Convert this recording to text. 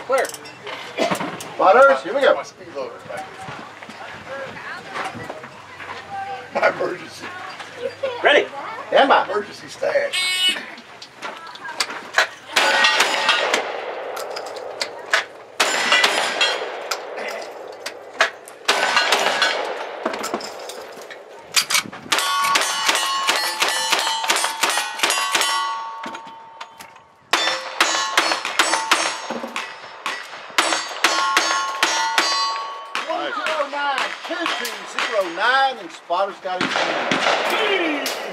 Clear. Spotters, here we go. My speed loader back there. My emergency. Ready. Stand by. Emergency stash. And Spotter's got his hand.